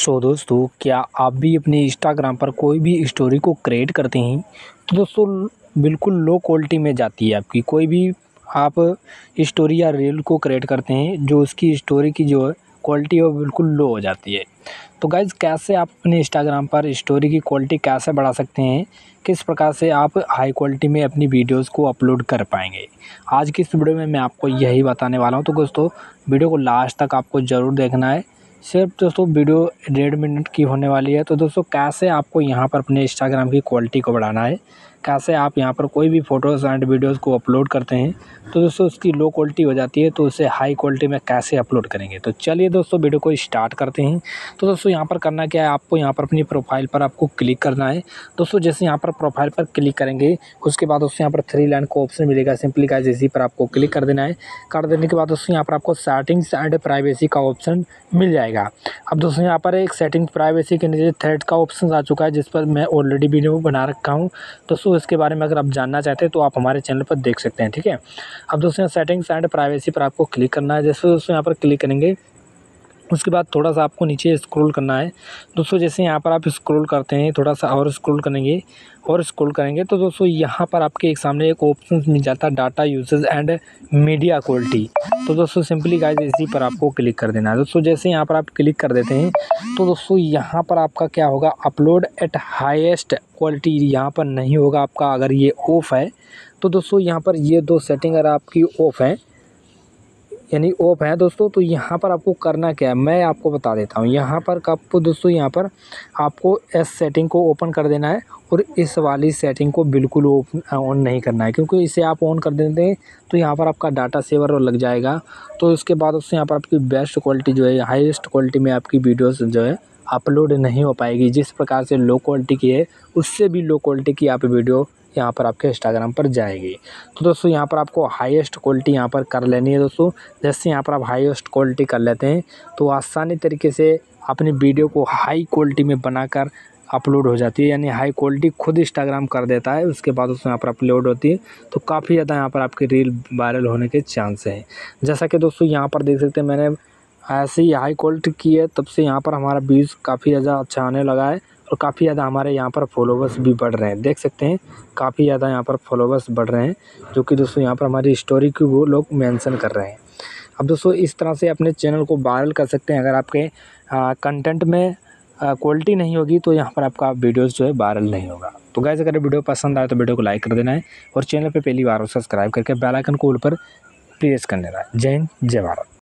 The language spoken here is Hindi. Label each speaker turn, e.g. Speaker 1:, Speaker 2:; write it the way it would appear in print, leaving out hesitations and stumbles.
Speaker 1: सो दोस्तों, क्या आप भी अपने इंस्टाग्राम पर कोई भी स्टोरी को क्रिएट करते हैं तो दोस्तों बिल्कुल लो क्वालिटी में जाती है आपकी कोई भी आप स्टोरी या रील को क्रिएट करते हैं जो उसकी स्टोरी की जो क्वालिटी है वो बिल्कुल लो हो जाती है। तो गाइज़, कैसे आप अपने इंस्टाग्राम पर स्टोरी की क्वालिटी कैसे बढ़ा सकते हैं, किस प्रकार से आप हाई क्वालिटी में अपनी वीडियोज़ को अपलोड कर पाएंगे, आज की इस वीडियो में मैं आपको यही बताने वाला हूँ। तो दोस्तों वीडियो को लास्ट तक आपको ज़रूर देखना है। सिर्फ दोस्तों वीडियो 1.5 मिनट की होने वाली है। तो दोस्तों कैसे आपको यहाँ पर अपने इंस्टाग्राम की क्वालिटी को बढ़ाना है, कैसे आप यहाँ पर कोई भी फ़ोटोज़ एंड वीडियोज़ को अपलोड करते हैं तो दोस्तों उसकी लो क्वालिटी हो जाती है, तो उसे हाई क्वालिटी में कैसे अपलोड करेंगे। तो चलिए दोस्तों वीडियो को स्टार्ट करते हैं। तो दोस्तों यहाँ पर करना क्या है, आपको यहाँ पर अपनी प्रोफाइल पर आपको क्लिक करना है। दोस्तों जैसे यहाँ पर प्रोफाइल पर क्लिक करेंगे उसके बाद दोस्तों यहाँ पर 3 लाइन का ऑप्शन मिलेगा, सिंपली गाइस इसी पर आपको क्लिक कर देना है। कर देने के बाद दोस्तों यहाँ पर आपको सेटिंग्स एंड प्राइवेसी का ऑप्शन मिल जाएगा। अब दोस्तों यहाँ पर एक सेटिंग प्राइवेसी के नीचे थ्रेड का ऑप्शन आ चुका है जिस पर मैं ऑलरेडी वीडियो बना रखा हूँ। दोस्तों इसके बारे में अगर आप जानना चाहते हैं तो आप हमारे चैनल पर देख सकते हैं, ठीक है। अब दोस्तों सेटिंग्स एंड प्राइवेसी पर आपको क्लिक करना है। जैसे दोस्तों यहाँ पर क्लिक करेंगे उसके बाद थोड़ा सा आपको नीचे स्क्रॉल करना है। दोस्तों जैसे यहाँ पर आप स्क्रॉल करते हैं, थोड़ा सा और स्क्रॉल करेंगे तो दोस्तों यहाँ पर आपके एक सामने एक ऑप्शन मिल जाता है, data usage and media quality. तो दोस्तों सिंपली गाइस इसी पर आपको क्लिक कर देना है। दोस्तों जैसे यहाँ पर आप क्लिक कर देते हैं तो दोस्तों यहाँ पर आपका क्या होगा, अपलोड एट हाईएस्ट क्वालिटी यहाँ पर नहीं होगा आपका, अगर ये ऑफ़ है तो दोस्तों यहाँ पर ये 2 सेटिंग अगर आपकी ऑफ़ है यानी ऑफ है दोस्तों, तो यहाँ पर आपको करना क्या है मैं आपको बता देता हूँ। यहाँ पर आपको दोस्तों यहाँ पर आपको इस सेटिंग को ओपन कर देना है और इस वाली सेटिंग को बिल्कुल ऑन नहीं करना है, क्योंकि इसे आप ऑन कर देते हैं तो यहाँ पर आपका डाटा सेवर लग जाएगा। तो उसके बाद उससे यहाँ पर आपकी बेस्ट क्वालिटी जो है, हाईएस्ट क्वालिटी में आपकी वीडियोस जो है अपलोड नहीं हो पाएगी। जिस प्रकार से लो क्वालिटी की है उससे भी लो क्वालिटी की आप वीडियो यहाँ पर आपके इंस्टाग्राम पर जाएगी। तो दोस्तों यहाँ पर आपको हाईएस्ट क्वालिटी यहाँ पर कर लेनी है। दोस्तों जैसे यहाँ पर आप हाईएस्ट क्वालिटी कर लेते हैं तो आसानी तरीके से अपनी वीडियो को हाई क्वालिटी में बनाकर अपलोड हो जाती है, यानी हाई क्वालिटी खुद इंस्टाग्राम कर देता है। उसके बाद उसमें यहाँ पर अपलोड होती है तो काफ़ी ज़्यादा यहाँ पर आपकी रील वायरल होने के चांस हैं। जैसा कि दोस्तों यहाँ पर देख सकते हैं मैंने ऐसे ही हाई क्वालिटी की है, तब से यहाँ पर हमारा व्यूज़ काफ़ी ज़्यादा अच्छा आने लगा है और काफ़ी ज़्यादा हमारे यहाँ पर फॉलोवर्स भी बढ़ रहे हैं। देख सकते हैं काफ़ी ज़्यादा यहाँ पर फॉलोवर्स बढ़ रहे हैं, जो कि दोस्तों यहाँ पर हमारी स्टोरी की वो लोग मेंशन कर रहे हैं। अब दोस्तों इस तरह से अपने चैनल को वायरल कर सकते हैं। अगर आपके कंटेंट में क्वालिटी नहीं होगी तो यहाँ पर आपका वीडियोज़ जो है वायरल नहीं होगा। तो गाइस, अगर वीडियो पसंद आए तो वीडियो को लाइक कर देना है और चैनल पर पहली बार सब्सक्राइब करके बेल आइकन को ऑल पर प्रेस कर देना है। जय हिंद, जय भारत।